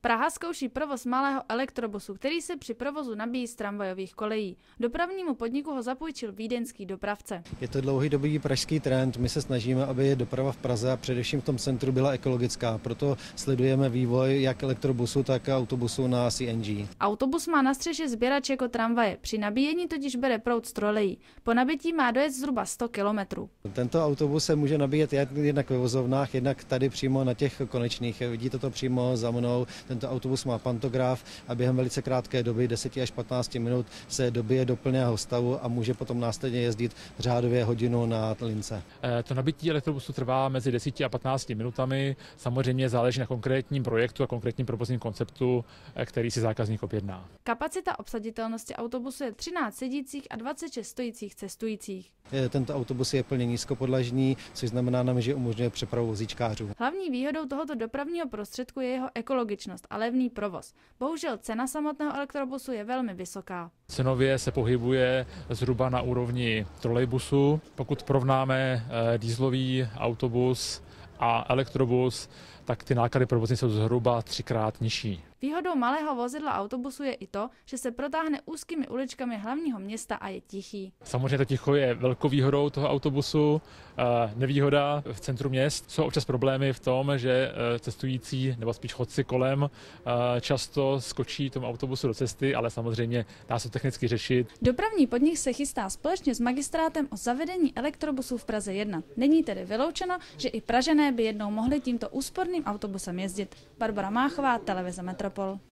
Praha zkouší provoz malého elektrobusu, který se při provozu nabíjí z tramvajových kolejí. Dopravnímu podniku ho zapůjčil vídeňský dopravce. Je to dlouhodobý pražský trend. My se snažíme, aby doprava v Praze a především v tom centru byla ekologická. Proto sledujeme vývoj jak elektrobusu, tak autobusu na CNG. Autobus má na střeše sběrač jako tramvaje. Při nabíjení totiž bere proud z trolejí. Po nabití má dojet zhruba 100 kilometrů. Tento autobus se může nabíjet jednak ve vozovnách, jednak tady přímo na těch konečných. Vidíte to přímo za mnou. Tento autobus má pantograf a během velice krátké doby, 10 až 15 minut, se dobije do plného stavu a může potom následně jezdit řádově hodinu na lince. To nabití elektrobusu trvá mezi 10 a 15 minutami. Samozřejmě záleží na konkrétním projektu a konkrétním provozním konceptu, který si zákazník objedná. Kapacita obsaditelnosti autobusu je 13 sedících a 26 stojících cestujících. Tento autobus je plně nízkopodlažní, což znamená, že umožňuje přepravu vozíčkářů. Hlavní výhodou tohoto dopravního prostředku je jeho ekologičnost a levný provoz. Bohužel cena samotného elektrobusu je velmi vysoká. Cenově se pohybuje zhruba na úrovni trolejbusu. Pokud porovnáme dieselový autobus a elektrobus, tak ty náklady provozní jsou zhruba 3x nižší. Výhodou malého vozidla autobusu je i to, že se protáhne úzkými uličkami hlavního města a je tichý. Samozřejmě to ticho je velkou výhodou toho autobusu. Nevýhoda v centru měst jsou občas problémy v tom, že cestující nebo spíš chodci kolem často skočí tomu autobusu do cesty, ale samozřejmě dá se technicky řešit. Dopravní podnik se chystá společně s magistrátem o zavedení elektrobusů v Praze 1. Není tedy vyloučeno, že i Pražané by jednou mohli tímto úsporným autobusem jezdit. Barbora Máchová, televize Metropol.